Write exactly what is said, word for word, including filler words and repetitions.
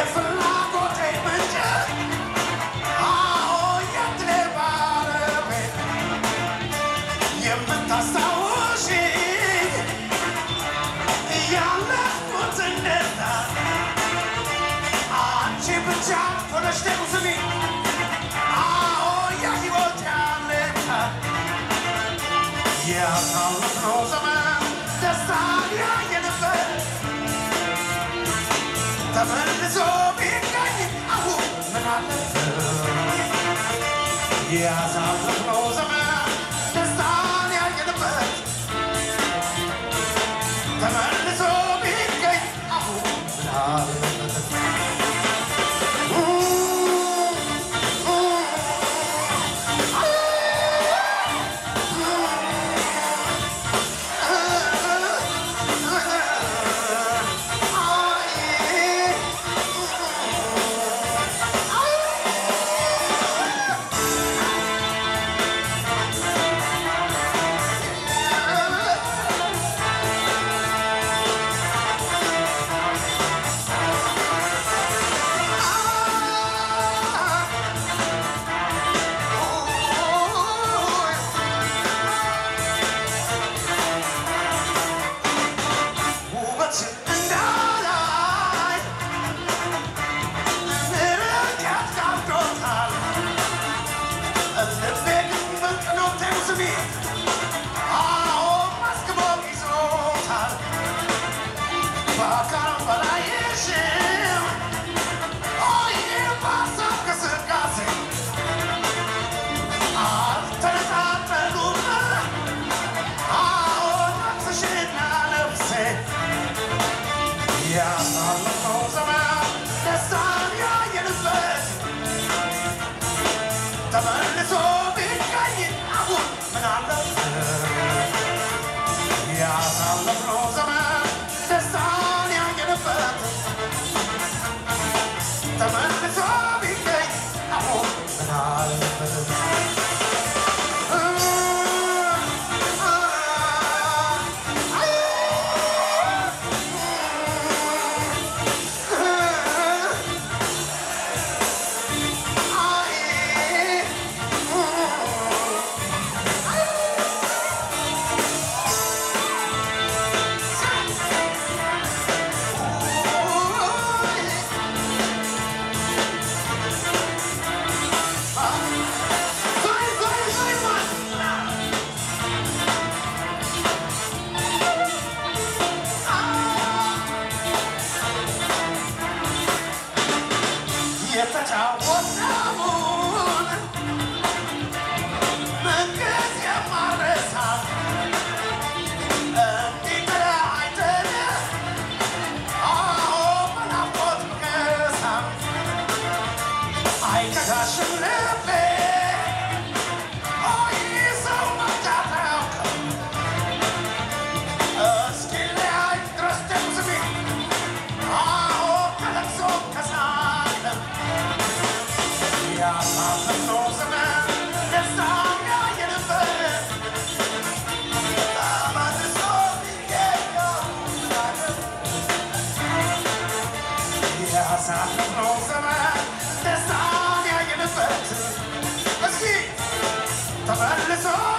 የፍላጎቴ ምንጭ አዎ የድሌ ባለቤት የምታስታውሺኝ ያለፍኩትን ደስታ አንቺ ብቻ ሆነሽ ተጉስሚ አዎ የሕይወት ያለታ ያሳለፍነው ዘመን ደስታ ያየንበት ተመልሶ ቢገኝ አሁን ምን አለበት ያሳለፍነው ዘመን ደስታን ያየንበት ተመልሶ ቢገኝ አሁን ምን አለበት ያሳለፍነው ዘመን ደስታን ያየንበት ተመልሶ ቢገኝ አሁን ምን አለበት ያሳለፍነው ዘመን ደስታን ያየንበት ተመልሶ ቢገኝ አሁን ምን አለበት የተጫወትነውን መንገድ የማረሳ እንዲህ ተለያይተን አዎ በናፍቆት ብከሳ አይከዳሽም ልቤ ሆይ ሰው መርዳት አያውቅም እስኪለያይ ድረስ ደምስሚ አዎ ከለቅሶ ከሳለም ያሳለፍነው ዘመን ደስታን ያየንበት ተመልሶ ቢገኝ ምን አለበት ያሳለፍነው ዘመን ደስታን ያየንበት እስኪ ተመልሶ